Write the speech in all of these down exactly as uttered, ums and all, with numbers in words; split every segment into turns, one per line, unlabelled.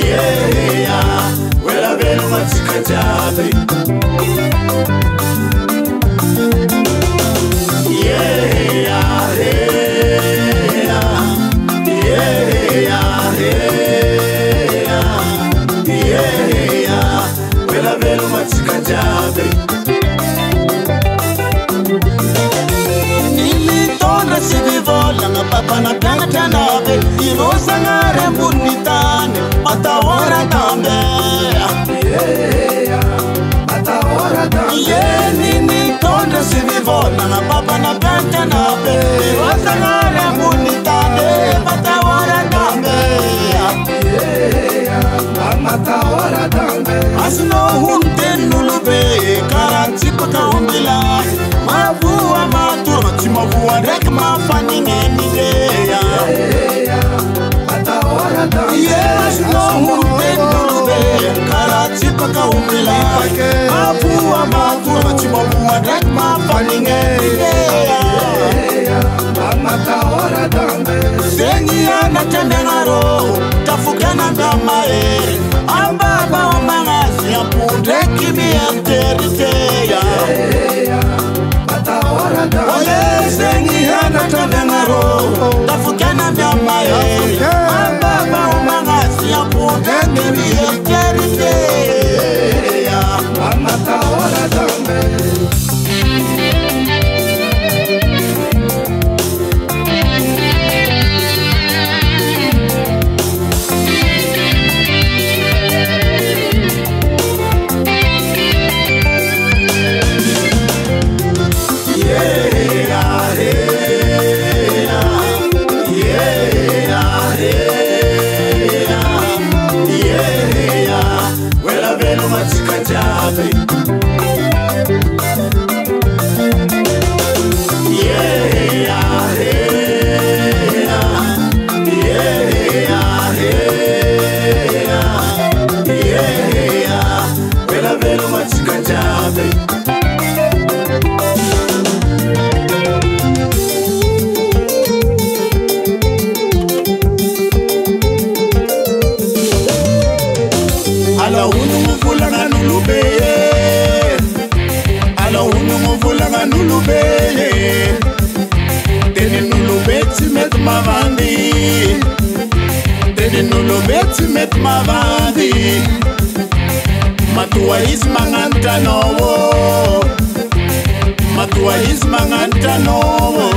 yeah, wela velo matikajabe. Nilitonda sivivola na papa na gata nabe irosa ngare mbunitane matawara tambe yeah matawara tambe yeah nilitonda sivivola na papa na gata nabe irosa ngare mbunitane matawara tambe yeah matawara tambe asno hunde nulube karanti paka umbila mavua matur mavua rek mafani ngenide ya matawara tambe yes no hunde nulube karanti paka umbila mavua matur mavua rek mafani ngenide ya matawara tambe sengi ana tendengaro tafukana ndamae ambaba omangasi apunde kimi enteriteya matawara tambe sengi ana tendengaro tafukana ndamae ambaba omangasi apunde kimi enteriteya matawara tambe. Matua is manganta novo, Matua is manganta novo,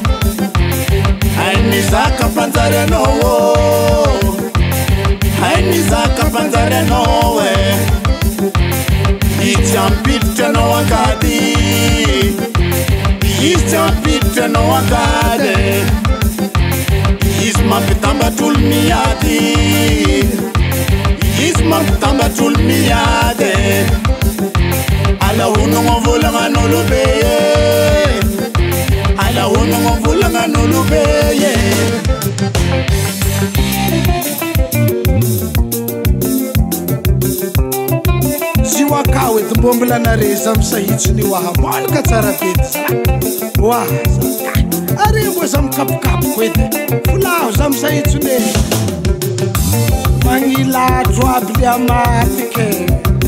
Haini zaka panzare novo, Haini zaka panzare novo, Ichampita no wakadi, Ichampita no wakade, Isma pitamba tulmiati. Isma tamba tulmiade ala uno ngovola nganolobeye ala uno ngovola nganolobeye siwa kawe tumbomla na reza msahitsini wa hamal ka tsara pizza wa are mo sam kap kap kwete fula sam sahitsini Mangila drop ya matike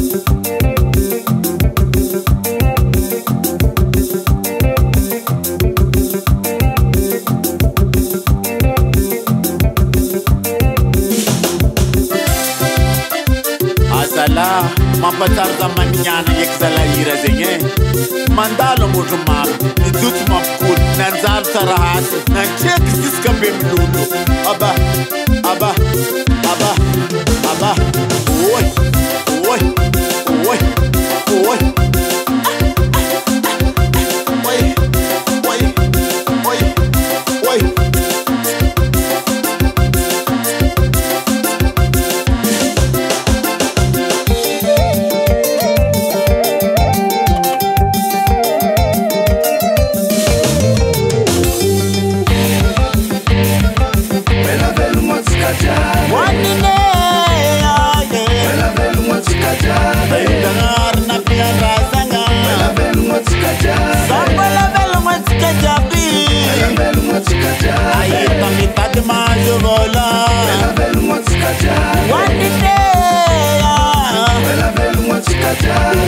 Asala mapatar zaman nyana yeksala ira zenye mandalo mutumar nidut mapkut nanzal sarahat nanchek siskabe mlulu aba aba aba aba oi oi oi oi oi oi oi oi Why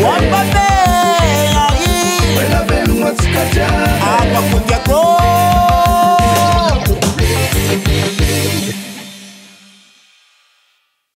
Wamba